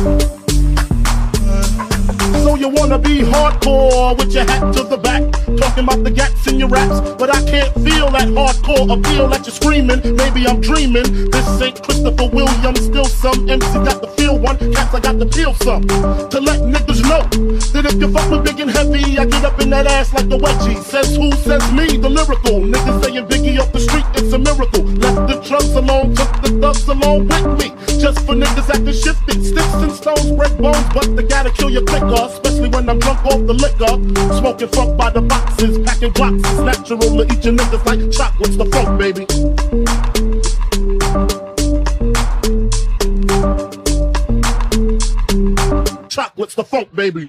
So you wanna be hardcore with your hat to the back, talking about the gats in your raps, but I can't feel that hardcore appeal that you're screaming. Maybe I'm dreaming. This ain't Christopher Williams, still some MC got to feel one. Cats, I got to feel some to let niggas know that if you fuck with big and heavy, I get up in that ass like a wedgie. Says who? Says me, the lyrical. Niggas saying Biggie up the street, it's a miracle. Left the drugs alone, took the thugs along with me. Just for niggas acting shifty. Sticks and stones break bones, but they gotta kill you quicker. Especially when I'm drunk off the liquor. Smoking funk by the boxes, packing blocks. It's natural to eat your niggas like chocolates. The funk, baby. Chocolates, the funk, baby.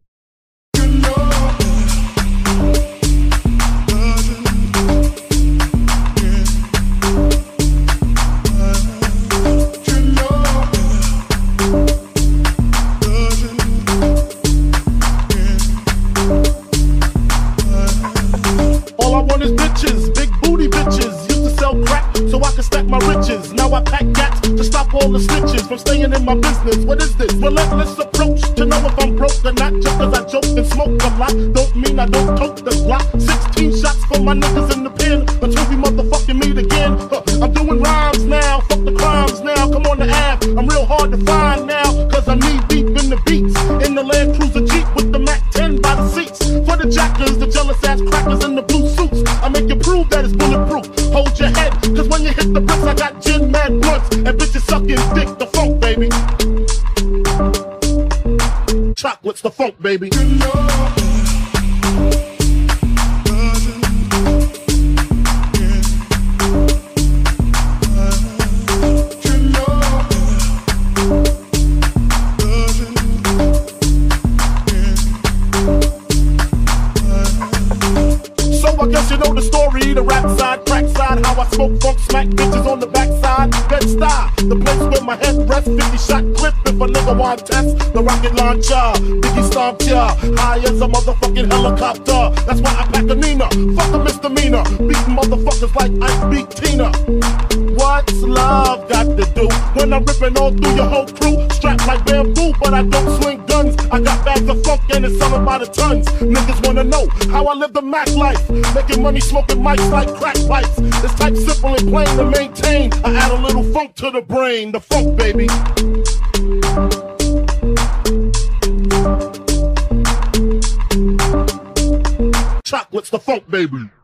All I want is bitches, big booty bitches. Used to sell crack so I could stack my riches. Now I pack gats to stop all the snitches from staying in my business. What is this? Relentless approach to know if I'm broke or not. Just cause I joke and smoke a lot don't mean I don't tote the block. 16 shots for my niggas in the pen until we motherfucking meet again. I'm doing rhymes now, fuck the crimes now. Come on the app, I'm real hard to find now, cause I'm knee deep in the beats. In the Land Cruiser Jeep with the Mac 10 by the seats. For the jackers, the jealous ass crackers in the blue suits, I make you prove that it's bulletproof. Hold your head, cause when you hit the bricks, I got gin mad blunts and bitches sucking dick. The funk, baby. Chocolates, the funk, baby. I guess you know the story, the rap side, crack side, how I smoke funk, smack bitches on the backside. Bed-Stuy, the place where my head rests. 50-shot clip if a nigga want test. The rocket launcher, Biggie stomped ya, high as a motherfucking helicopter. That's why I pack a Nina, fuck a misdemeanor, beating motherfuckers like I beat Tina. What's love got to do when I'm ripping all through your whole crew? Strapped like bamboo, but I don't swing guns. I got bags of funk and it's selling by the tons. Niggas wanna know how I live the Mac life, making money smoking mics like crack pipes. It's type simple and plain to maintain. I add a little funk to the brain, the funk, baby. Chocolates, the funk, baby.